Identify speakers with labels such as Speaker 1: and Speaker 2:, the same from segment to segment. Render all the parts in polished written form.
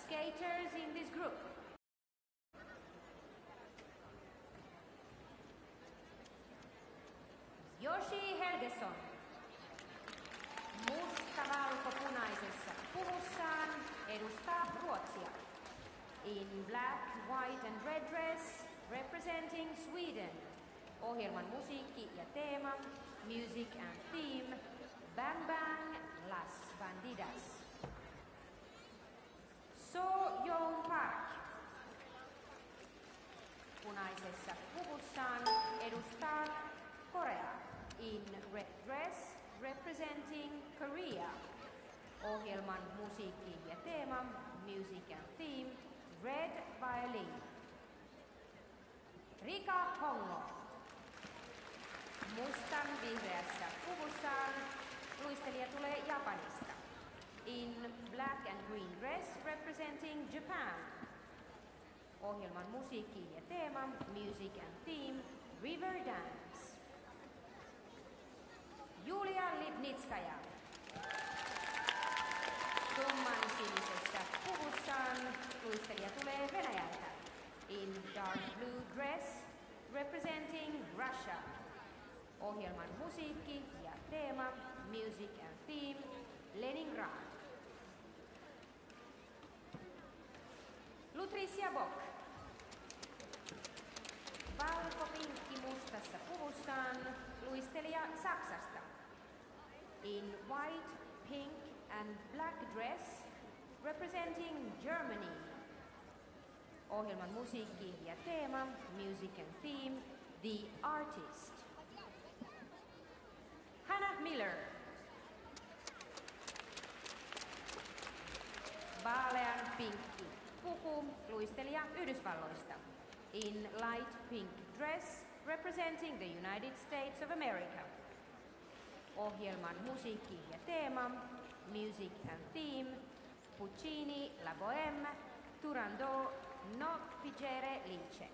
Speaker 1: skaters in this group. Joshi Helgesson. Musta-valko-punaisessa puvussaan edustaa Ruotsia. In black, white and red dress, representing Sweden. Ohjelman musiikki ja teema, music and theme, Bang Bang Las Bandidas. So Young Park. Punaisessa puvussaan edustaa Korea. In red dress, representing Korea. Ohjelman musiikki ja teema, music and theme, red violin. Rika Hongo. Mustan vihreässä puvussaan luistelija tulee Japanista. In black and green dress, representing Japan. Ohjelman musiikki ja teema, music and theme, river dance. Julia Lipnitskaja. Tumman sinisessä puvussaan luistelija tulee Venäjältä. In dark blue dress, representing Russia. Ohjelman musiikki ja teema, music and theme, Leningrad. Lutricia Bock. Valko-pinkki mustassa puvussaan luistelija Saksasta. In white, pink and black dress, representing Germany. Ohjelman musiikki ja teema, music and theme, The Artist. Hannah Miller. Vaalean pinkki puku, luistelija Yhdysvalloista. In light pink dress, representing the United States of America. Ohjelman musiikki ja teema, music and theme, Puccini, La Bohème, Turandot, No Pigere Lince.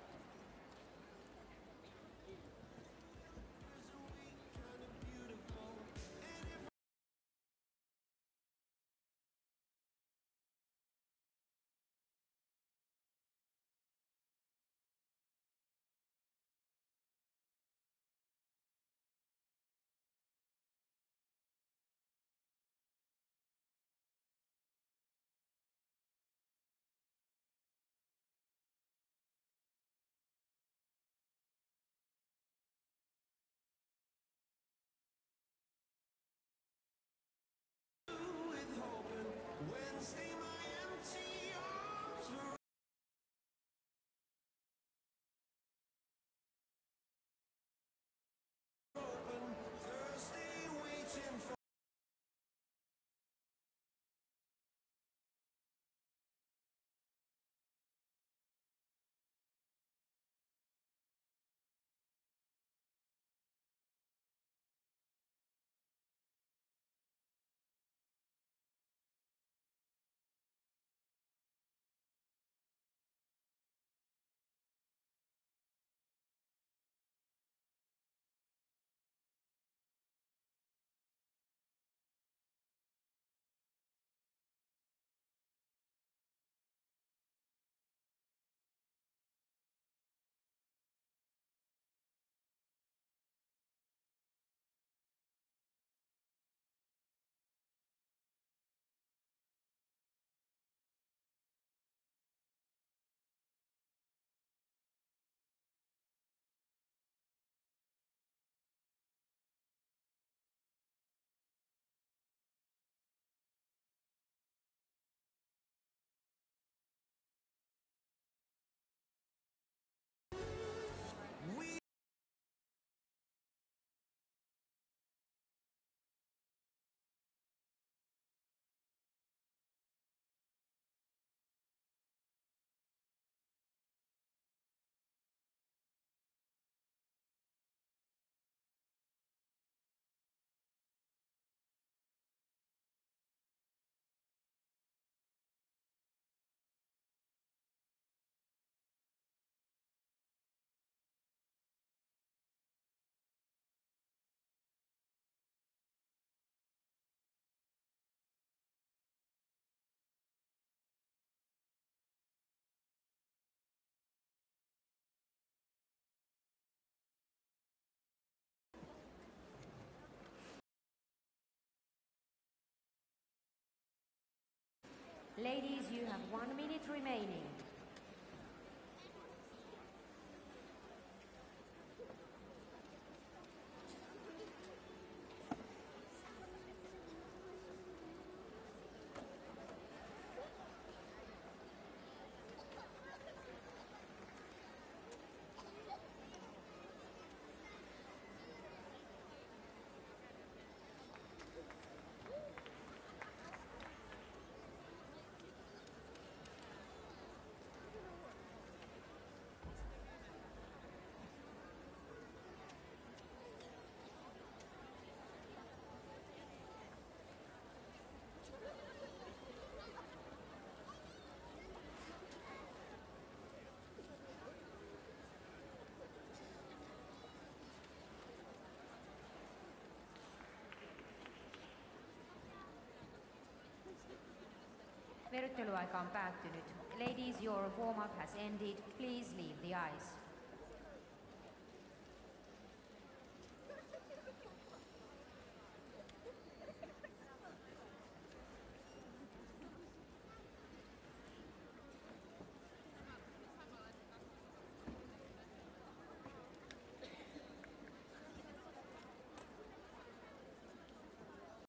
Speaker 1: Ladies, you have 1 minute remaining. Verryttelyaika on päättynyt. Ladies, your warm-up has ended. Please leave the ice.